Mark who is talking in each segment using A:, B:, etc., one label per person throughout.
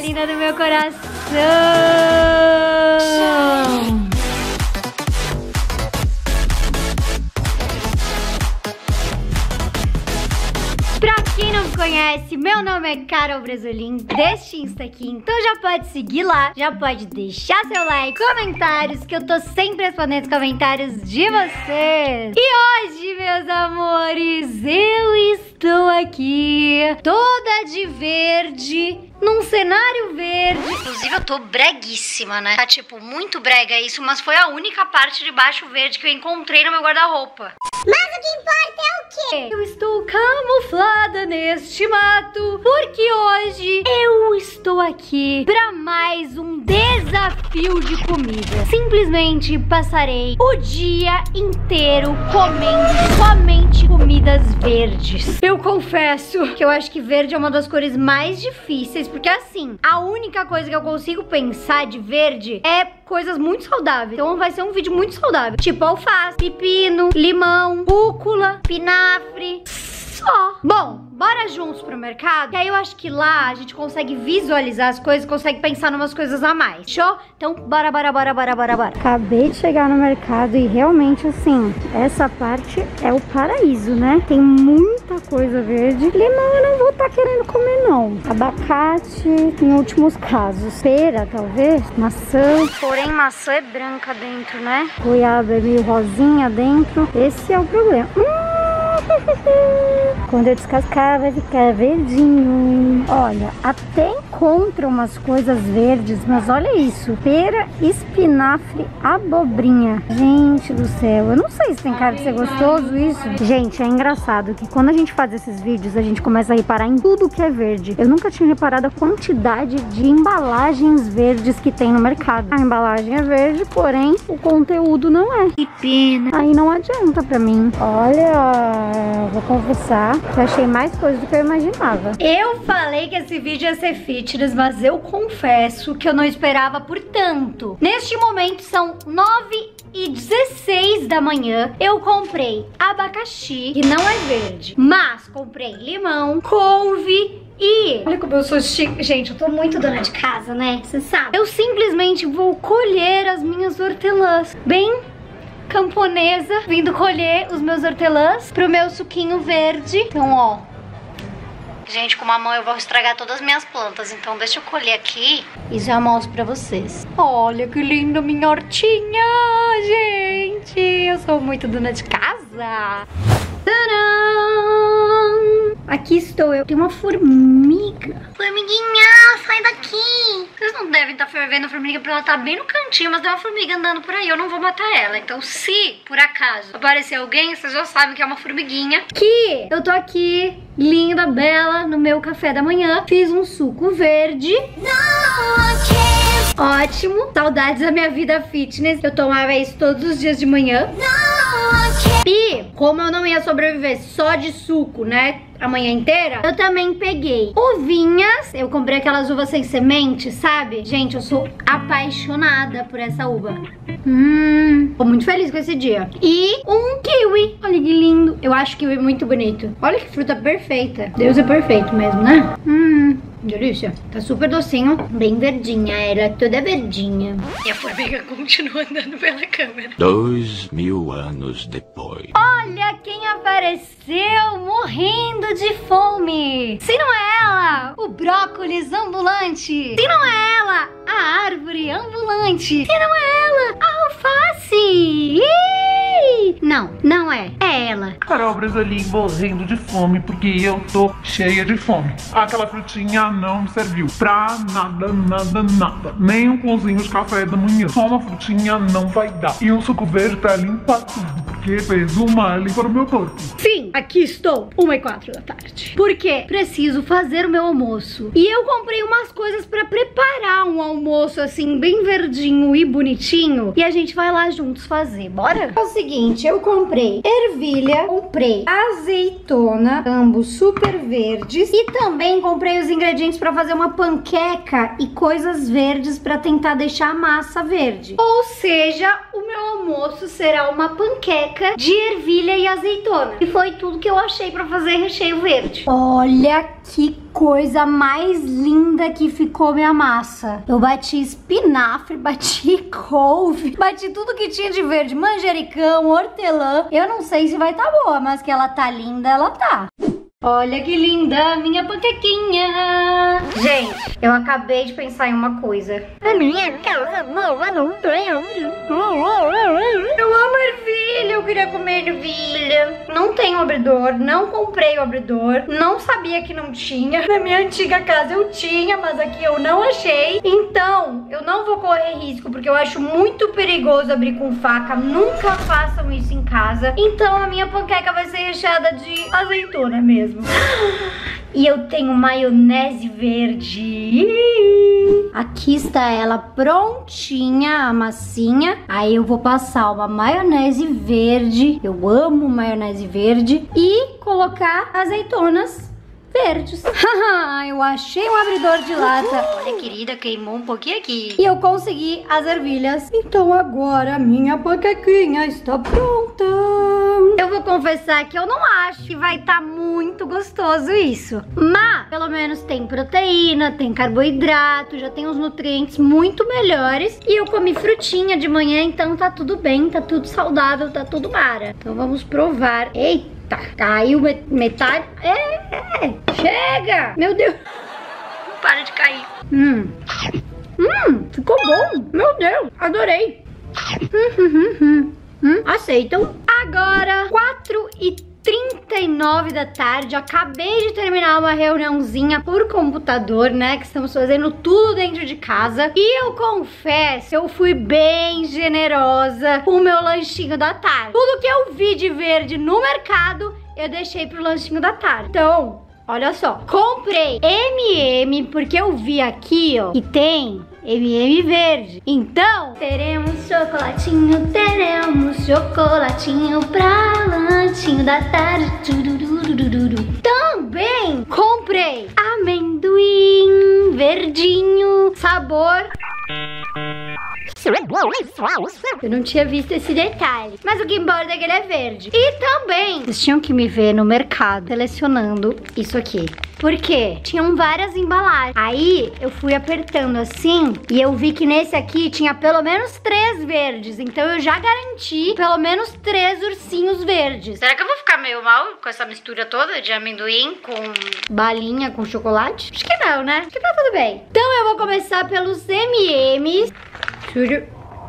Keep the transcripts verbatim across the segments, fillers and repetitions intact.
A: linda do meu coração. Pra quem não me conhece, meu nome é Carol Bresolim, deste Insta aqui. Então já pode seguir lá, já pode deixar seu like, comentários, que eu tô sempre respondendo os comentários de vocês. E hoje, meus amores, eu estou aqui toda de verde, num cenário verde. Inclusive eu tô breguíssima, né? Tá tipo muito brega isso, mas foi a única parte de baixo verde que eu encontrei no meu guarda-roupa.
B: Mas o que importa é o quê?
A: Eu estou camuflada neste mato, porque hoje eu estou aqui pra mais um desafio de comida. Simplesmente passarei o dia inteiro comendo somente comidas verdes. Eu confesso que eu acho que verde é uma das cores mais difíceis, porque assim, a única coisa que eu consigo pensar de verde é coisas muito saudáveis. Então vai ser um vídeo muito saudável, tipo alface, pepino, limão, rúcula, espinafre. Só. Bom, bora juntos pro mercado, que aí eu acho que lá a gente consegue visualizar as coisas, consegue pensar em umas coisas a mais. Show? Então bora, bora, bora, bora, bora, bora. Acabei de chegar no mercado e realmente assim, essa parte é o paraíso, né? Tem muita coisa verde. Limão eu não vou estar querendo comer não. Abacate em últimos casos. Pera, talvez. Maçã. Porém, maçã é branca dentro, né? Goiaba é meio rosinha dentro. Esse é o problema. Hum! Quando eu descascar vai ficar verdinho. Olha, até encontro umas coisas verdes, mas olha isso, pera, espinafre, abobrinha. Gente do céu, eu não sei se tem cara de ser gostoso isso. Gente, é engraçado que quando a gente faz esses vídeos, a gente começa a reparar em tudo que é verde. Eu nunca tinha reparado a quantidade de embalagens verdes que tem no mercado. A embalagem é verde, porém o conteúdo não é. Que pena. Aí não adianta pra mim. Olha, vou confessar, eu achei mais coisa do que eu imaginava. Eu falei que esse vídeo ia ser fitness, mas eu confesso que eu não esperava por tanto. Neste momento são nove e dezesseis da manhã. Eu comprei abacaxi, que não é verde, mas comprei limão, couve e... olha como eu sou chique. Gente, eu tô muito dona de casa, né? Você sabe. Eu simplesmente vou colher as minhas hortelãs. Bem camponesa, vindo colher os meus hortelãs pro meu suquinho verde. Então, ó, gente, com uma mão eu vou estragar todas as minhas plantas, então deixa eu colher aqui e já mostro pra vocês. Olha que linda minha hortinha, gente, eu sou muito dona de casa. Tadã! Aqui estou eu. Tem uma formiga. Formiguinha, sai daqui. Vocês não devem estar fervendo a formiga porque ela tá bem no cantinho, mas tem uma formiga andando por aí. Eu não vou matar ela. Então, se por acaso aparecer alguém, vocês já sabem que é uma formiguinha. Que eu tô aqui, linda, bela, no meu café da manhã. Fiz um suco verde. Ótimo. Saudades da minha vida fitness. Eu tomava isso todos os dias de manhã. E como eu não ia sobreviver só de suco, né, a manhã inteira, eu também peguei uvinhas. Eu comprei aquelas uvas sem semente, sabe? Gente, eu sou apaixonada por essa uva. Hum, tô muito feliz com esse dia. E um kiwi. Olha que lindo. Eu acho kiwi muito bonito. Olha que fruta perfeita. Deus é perfeito mesmo, né? Hum, delícia. Tá super docinho. Bem verdinha. Ela é toda verdinha. E a formiga continua andando pela câmera.
C: Dois mil anos depois.
A: Olha quem apareceu morrendo de fome. Se não é ela, o brócolis ambulante. Se não é ela, a árvore ambulante. Se não é ela, a alface. Ih! Não, não é. É ela.
D: Carol Bresolim morrendo de fome porque eu tô cheia de fome. Aquela frutinha não serviu pra nada, nada, nada. Nem um pãozinho de café da manhã. Só uma frutinha não vai dar. E um suco verde pra limpar tudo, porque fez uma limpa no meu corpo.
A: Sim, aqui estou, uma e quatro da tarde. Porque preciso fazer o meu almoço. E eu comprei umas coisas pra preparar um almoço assim, bem verdinho e bonitinho. E a gente vai lá juntos fazer, bora? É o seguinte, eu comprei ervilha, comprei azeitona, ambos super verdes. E também comprei os ingredientes pra fazer uma panqueca e coisas verdes pra tentar deixar a massa verde. Ou seja, o meu almoço será uma panqueca de ervilha e azeitona. E foi tudo que eu achei pra fazer recheio verde. Olha que coisa mais linda que ficou minha massa. Eu bati espinafre, bati couve, bati tudo que tinha de verde, manjericão, hortelã. Eu não sei se vai tá boa, mas que ela tá linda, ela tá. Olha que linda minha panquequinha. Gente, eu acabei de pensar em uma coisa. A minha casa nova não tem. Eu amo ervilha, eu queria comer ervilha. Não tenho abridor, não comprei o abridor. Não sabia que não tinha. Na minha antiga casa eu tinha, mas aqui eu não achei. Então, eu não vou correr risco, porque eu acho muito perigoso abrir com faca. Nunca façam isso em casa. Então a minha panqueca vai ser recheada de azeitona mesmo. E eu tenho maionese verde. Aqui está ela prontinha, a massinha. Aí eu vou passar uma maionese verde. Eu amo maionese verde. E colocar azeitonas verdes. Eu achei um abridor de lata. Olha, querida, queimou um pouquinho aqui. E eu consegui as ervilhas. Então agora a minha panquequinha está pronta. Eu vou confessar que eu não acho que vai estar muito gostoso isso. Mas, pelo menos tem proteína, tem carboidrato, já tem uns nutrientes muito melhores. E eu comi frutinha de manhã, então tá tudo bem, tá tudo saudável, tá tudo mara. Então vamos provar. Eita! Tá, caiu metade. É, é, chega! Meu Deus! Não para de cair. Hum. Hum, ficou bom. Meu Deus, adorei. Hum, hum, hum, hum. Aceitam. Agora, quatro e trinta e nove da tarde. Acabei de terminar uma reuniãozinha por computador, né? Que estamos fazendo tudo dentro de casa. E eu confesso, eu fui bem generosa com o meu lanchinho da tarde. Tudo que eu vi de verde no mercado, eu deixei pro lanchinho da tarde. Então, olha só. Comprei M e M, porque eu vi aqui, ó, que tem M e M verde. Então, teremos chocolatinho, teremos chocolatinho pra lanchinho da tarde. Também comprei amendoim verdinho, sabor. Eu não tinha visto esse detalhe, mas o que importa é que ele é verde. E também, vocês tinham que me ver no mercado selecionando isso aqui. Por quê? Tinham várias embalagens. Aí eu fui apertando assim e eu vi que nesse aqui tinha pelo menos três verdes. Então eu já garanti pelo menos três ursinhos verdes. Será que eu vou ficar meio mal com essa mistura toda de amendoim com balinha com chocolate? Acho que não, né? Acho que tá tudo bem. Então eu vou começar pelos M e M's. Churu.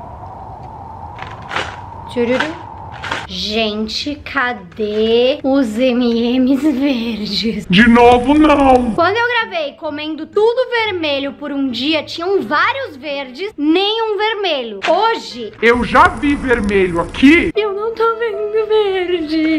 A: Chururu. Gente, cadê os M e M's verdes?
D: De novo, não.
A: Quando eu gravei comendo tudo vermelho por um dia, tinham vários verdes, nenhum vermelho. Hoje,
D: eu já vi vermelho aqui.
A: Eu não tô vendo verde.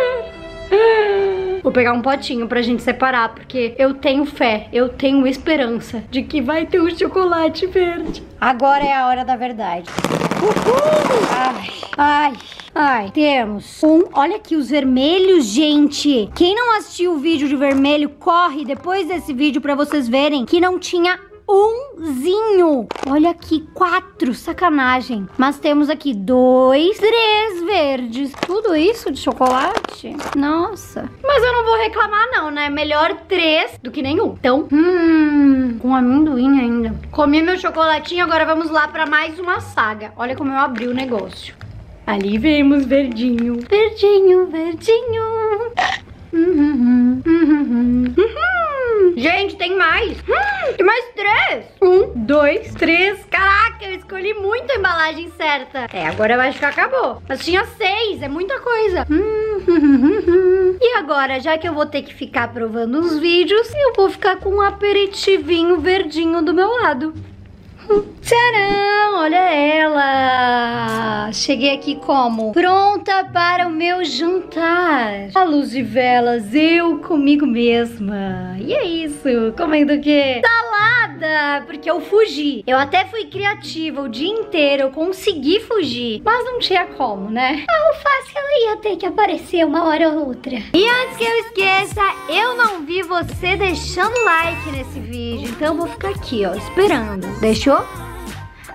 A: Vou pegar um potinho pra gente separar, porque eu tenho fé, eu tenho esperança de que vai ter um chocolate verde. Agora é a hora da verdade. Uhul! Ai, ai, ai. Temos um... Olha aqui os vermelhos, gente. Quem não assistiu o vídeo de vermelho, corre depois desse vídeo pra vocês verem que não tinha umzinho. Olha aqui, quatro, sacanagem. Mas temos aqui dois, três verdes. Tudo isso de chocolate? Nossa. Mas eu não vou reclamar não, né? Melhor três do que nenhum. Então, hum, com amendoim ainda. Comi meu chocolatinho, agora vamos lá pra mais uma saga. Olha como eu abri o negócio. Ali vemos verdinho. Verdinho, verdinho. Uhum, uhum, uhum, uhum. Gente, tem mais. Hum, tem mais três. Um, dois, três. Caraca, eu escolhi muito a embalagem certa. É, agora eu acho que acabou. Mas tinha seis, é muita coisa. Hum, hum, hum, hum. E agora, já que eu vou ter que ficar provando os vídeos, eu vou ficar com um aperitivinho verdinho do meu lado. Tcharam! Olha ela! Cheguei aqui como? Pronta para o meu jantar. À luz de velas, eu comigo mesma. E é isso, comendo o quê? Salada! Porque eu fugi. Eu até fui criativa o dia inteiro, eu consegui fugir. Mas não tinha como, né? A alface ela ia ter que aparecer uma hora ou outra. E antes que eu esqueça, eu não vi você deixando like nesse vídeo. Então eu vou ficar aqui, ó, esperando. Deixou?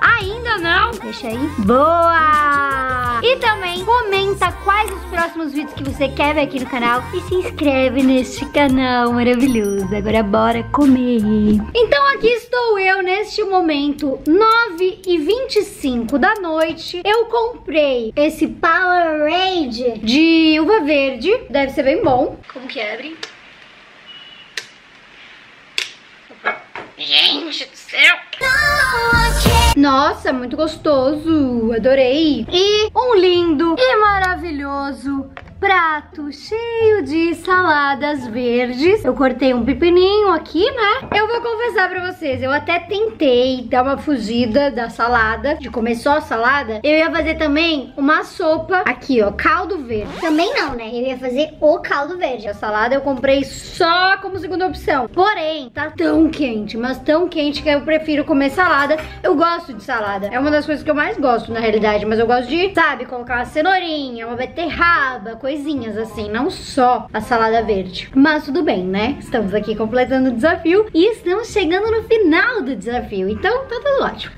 A: Ainda não? Deixa aí. Boa! E também comenta quais os próximos vídeos que você quer ver aqui no canal e se inscreve neste canal maravilhoso. Agora bora comer. Então aqui estou eu neste momento, nove e vinte e cinco da noite. Eu comprei esse Powerade de uva verde. Deve ser bem bom. Como que abre? Gente do céu! Nossa, muito gostoso, adorei. E um lindo e maravilhoso prato cheio de saladas verdes. Eu cortei um pepininho aqui, né? Eu vou confessar pra vocês, eu até tentei dar uma fugida da salada, de comer só salada. Eu ia fazer também uma sopa aqui, ó, caldo verde.
B: Também não, né? Eu ia fazer o caldo verde.
A: A salada eu comprei só como segunda opção. Porém, tá tão quente, mas tão quente que eu prefiro comer salada. Eu gosto de salada. É uma das coisas que eu mais gosto, na realidade. Mas eu gosto de, sabe, colocar uma cenourinha, uma beterraba, coisinhas assim, não só a salada verde. Mas tudo bem, né? Estamos aqui completando o desafio e estamos chegando no final do desafio. Então, tá tudo ótimo.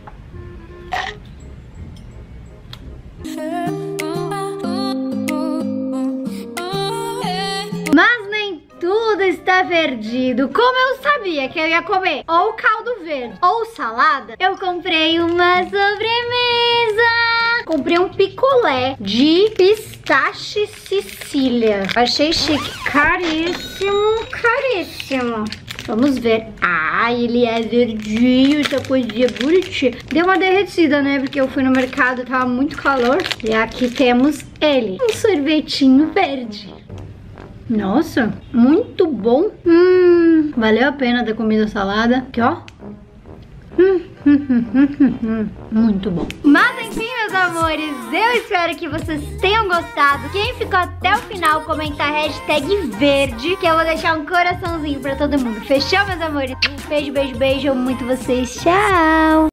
A: Mas nem tudo está perdido. Como eu sabia que eu ia comer ou caldo verde ou salada, eu comprei uma sobremesa. Comprei um picolé de pistache Sicília. Achei chique. Caríssimo, caríssimo. Vamos ver. Ah, ele é verdinho, essa coisinha bonitinha. Deu uma derretida, né? Porque eu fui no mercado, tava muito calor. E aqui temos ele. Um sorvetinho verde. Nossa, muito bom. Hum, valeu a pena ter comido a salada. Aqui, ó. Hum, hum, hum, hum, hum, muito bom. Mas enfim, meus amores, eu espero que vocês tenham gostado. Quem ficou até o final, comenta a hashtag verde, que eu vou deixar um coraçãozinho pra todo mundo. Fechou, meus amores? Beijo, beijo, beijo. Eu amo muito vocês. Tchau!